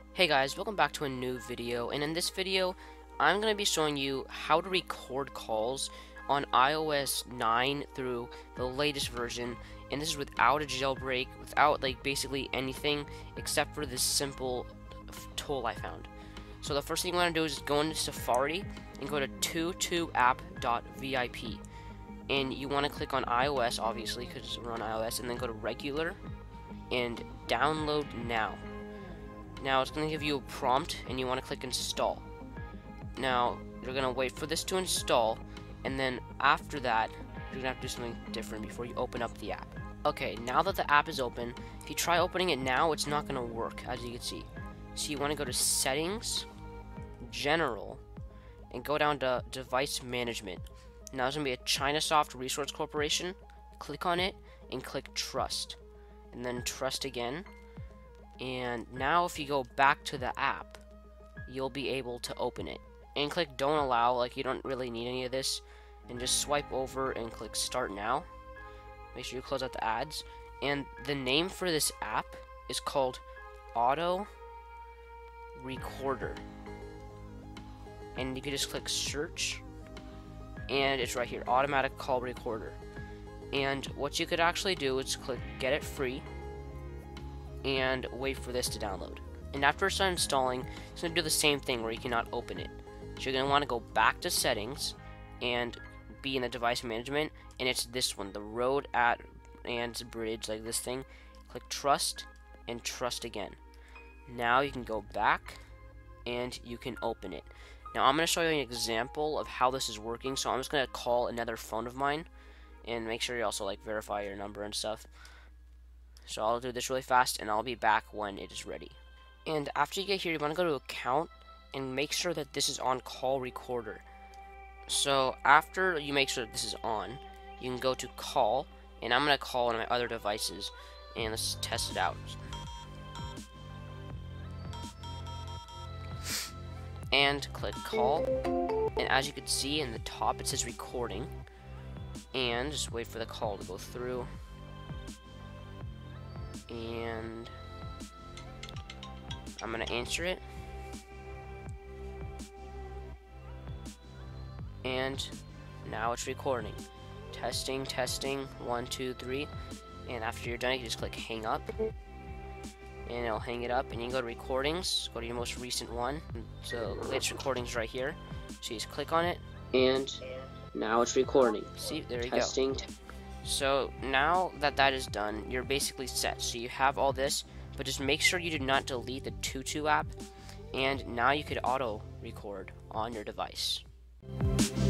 Hey guys, welcome back to a new video, and in this video I'm going to be showing you how to record calls on iOS 9 through the latest version, and this is without a jailbreak, without like basically anything except for this simple tool I found. So the first thing you want to do is go into Safari and go to 22app.vip, and you want to click on iOS obviously because we're on iOS, and then go to regular and download now. Now it's going to give you a prompt and you want to click install. Now you're going to wait for this to install, and then after that you're going to have to do something different before you open up the app. Okay, now that the app is open, if you try opening it now, it's not going to work, as you can see. So you want to go to settings, general, and go down to device management. Now there's going to be a Chinasoft Resource Corporation. Click on it and click trust, and then trust again. And now if you go back to the app, you'll be able to open it. And click don't allow, like you don't really need any of this. And just swipe over and click start now. Make sure you close out the ads. And the name for this app is called Auto Recorder. And you can just click search, and it's right here, automatic call recorder. And what you could actually do is click get it free and wait for this to download. And after it's done installing, it's going to do the same thing where you cannot open it. So you're going to want to go back to settings and be in the device management, and it's this one, the road at and bridge, like this thing. Click trust and trust again. Now you can go back and you can open it. Now I'm going to show you an example of how this is working, so I'm just going to call another phone of mine and make sure you also like verify your number and stuff. So I'll do this really fast, and I'll be back when it is ready. And after you get here, you want to go to account and make sure that this is on call recorder. So after you make sure that this is on, you can go to call, and I'm going to call on my other devices, and let's test it out. And click call, and as you can see in the top it says recording, and just wait for the call to go through. And I'm gonna answer it, and now it's recording. Testing, 1, 2, 3. And after you're done, you can just click hang up, and it'll hang it up. And you can go to recordings, go to your most recent one. So latest recordings right here. So you just click on it, and now it's recording. See, there you go. So now that that is done, you're basically set. So you have all this, but just make sure you do not delete the 22 app, and now you could auto record on your device.